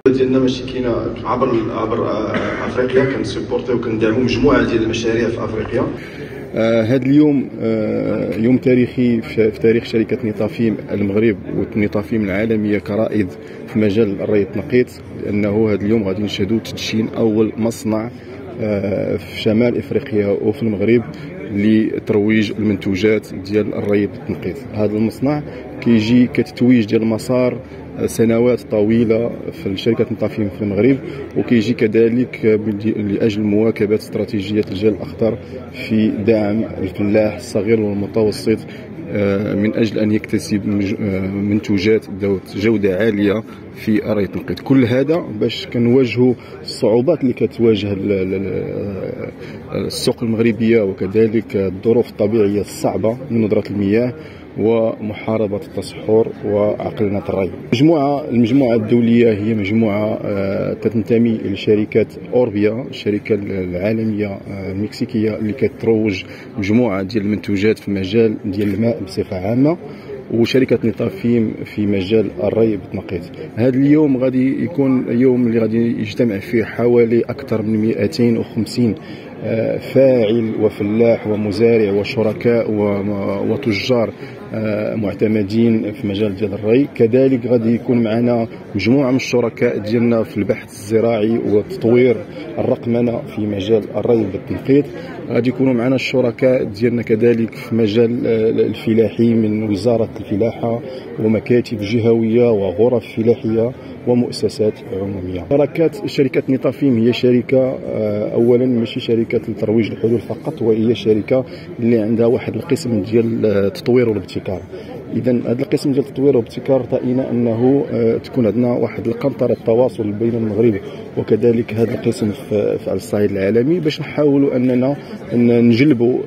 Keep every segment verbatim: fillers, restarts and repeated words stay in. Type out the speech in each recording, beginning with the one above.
ديالنا ماشي كاينه عبر عبر افريقيا، كنسيبورتيو وكندعموا مجموعه ديال المشاريع في افريقيا. هذا آه اليوم آه يوم تاريخي في تاريخ شركة نيطافيم المغرب ونيطافيم العالمية كرائد في مجال الري التنقيط، لأنه هذا اليوم غادي نشهدوا تدشين أول مصنع آه في شمال إفريقيا وفي المغرب لترويج المنتوجات ديال الري بالتنقيط. هذا المصنع كيجي كتتويج ديال مسار سنوات طويله في شركه نيطافيم في المغرب، وكيجي كذلك لاجل مواكبه استراتيجيه الجيل الاخضر في دعم الفلاح الصغير والمتوسط من اجل ان يكتسب منتوجات ذات جوده عاليه في الري التنقيط. كل هذا باش كنواجهوا الصعوبات اللي كتواجه السوق المغربيه وكذلك الظروف الطبيعيه الصعبه من ندره المياه ومحاربة التصحر وعقلنة الري. مجموعة المجموعة الدولية هي مجموعة تنتمي لشركة أوربيا، الشركة العالمية المكسيكية اللي كتروج مجموعة ديال المنتوجات في مجال ديال الماء بصفة عامة، وشركة نيطافيم في مجال الري بالتنقيط. هذا اليوم غادي يكون يوم اللي غادي يجتمع فيه حوالي أكثر من مئتين وخمسين فاعل وفلاح ومزارع وشركاء وتجار معتمدين في مجال ديال الري. كذلك غادي يكون معنا مجموعه من الشركاء ديالنا في البحث الزراعي وتطوير الرقمنه في مجال الري بالتنقيط. غادي يكونوا معنا الشركاء ديالنا كذلك في مجال الفلاحي من وزاره الفلاحه ومكاتب جهويه وغرف فلاحيه ومؤسسات عموميه. شركات شركه نيطافيم هي شركه اولا ماشي شركه لترويج الحلول فقط، وهي شركه اللي عندها واحد القسم ديال التطوير والابتكار. اذا هذا القسم ديال التطوير والابتكار طائنا انه تكون عندنا واحد القنطره التواصل بين المغرب وكذلك هذا القسم في على الصعيد العالمي، باش نحاولوا اننا نجلبوا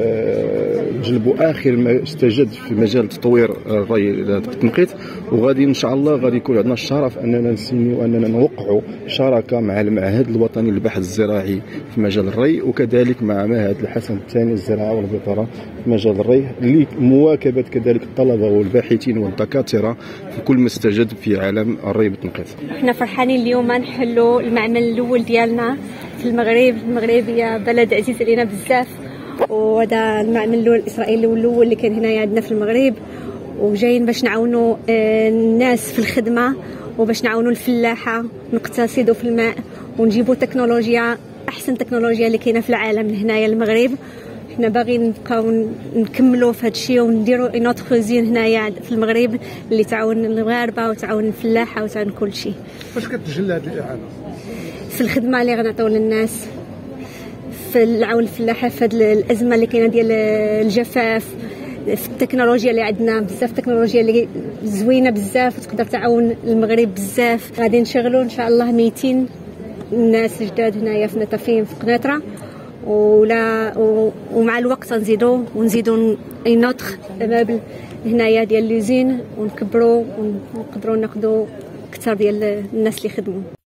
نجلبوا اخر ما استجد في مجال تطوير الري التنقيط. وغادي ان شاء الله غادي يكون عندنا الشرف اننا نسينيو اننا نوقعوا شراكه مع المعهد الوطني للبحث الزراعي في مجال الري، وكذلك مع معهد الحسن الثاني للزراعه والبطاله في مجال الري، لمواكبه كذلك الطلبه والباحثين والدكاتره في كل ما استجد في عالم الري بالتنقيط. احنا فرحانين اليوم نحلوا المعمل الاول ديالنا في المغرب. المغرب هي بلد عزيز علينا بزاف، وهذا المعمل الاول الاسرائيلي الاول اللي كان هنايا عندنا في المغرب، وجايين باش نعاونوا الناس في الخدمه وباش نعاونوا الفلاحه نقتصدوا في الماء ونجيبوا تكنولوجيا احسن تكنولوجيا اللي كاينه في العالم هنايا المغرب. حنا باغيين نبقاو نكملوا في هذا الشيء ونديروا اون اوتر كوزين هنايا في المغرب اللي تعاون المغاربه وتعاون الفلاحه وتعاون كل شيء. فاش كتجلى هذه الاعانه؟ في الخدمه اللي غنعطيو للناس، في العون الفلاحه في هذه الازمه اللي كاينه ديال الجفاف، في التكنولوجيا اللي عندنا بزاف، التكنولوجيا اللي زوينه بزاف وتقدر تعاون المغرب بزاف. غادي نشغلوا ان شاء الله ميتين الناس جداد هنايا في نيطافيم في قنيطره، ولا ومع الوقت نزيدوا ونزيدوا اي نوتر مابل هنايا ديال لوزين ونكبروا ونقدروا ناخذوا اكثر ديال الناس اللي يخدموا.